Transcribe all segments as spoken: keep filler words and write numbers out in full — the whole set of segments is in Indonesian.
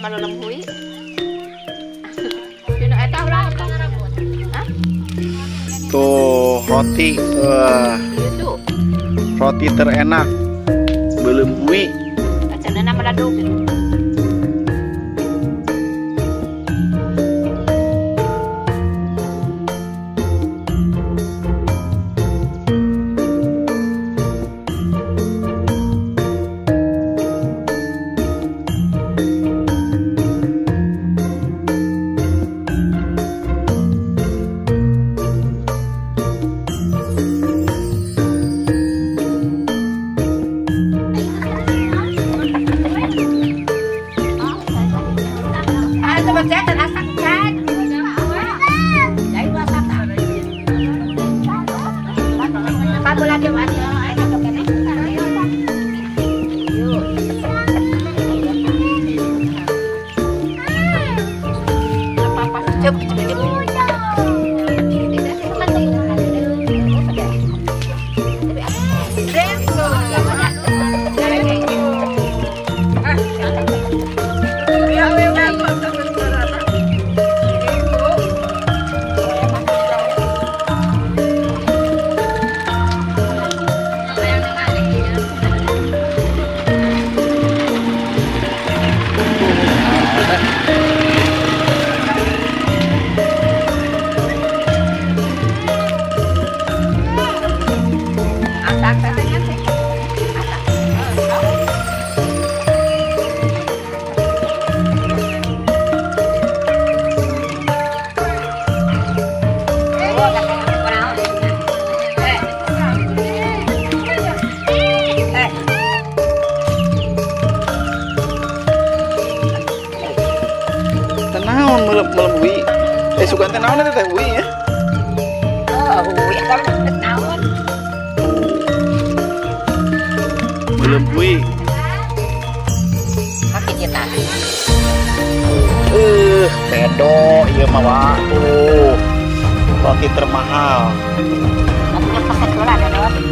malu lemhui. Sino eta ulah apa? Hah? Tuh roti, wah. Itu. Roti terenak belum hui. Acara nama laduk. Belum hui. Eh suka tenawan itu teh hui ya. Oh, hui kalau tenawan. Belum hui. Makin kita. Eh, pedo ieu mah wa. Tuh. Roti termahal. Aku pakai bola ada roti.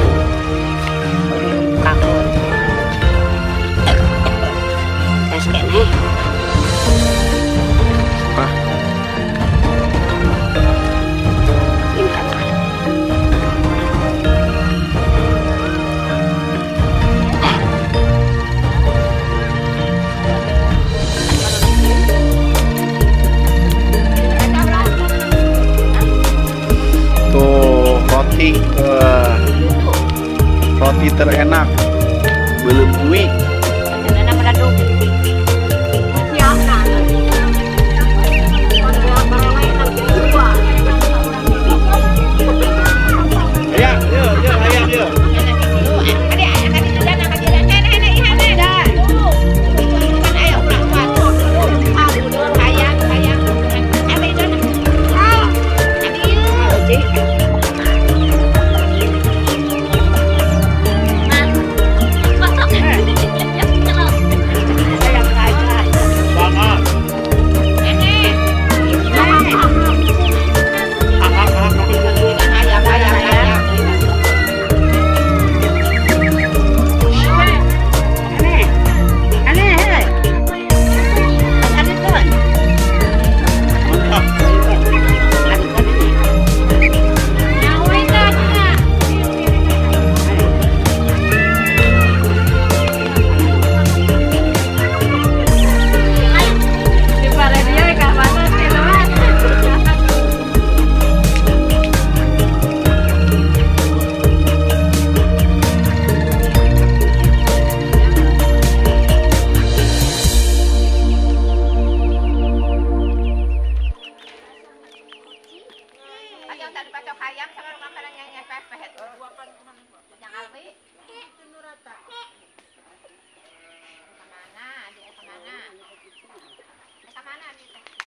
Kakun. Tes kene. Roti, uh, roti terenak belum hui.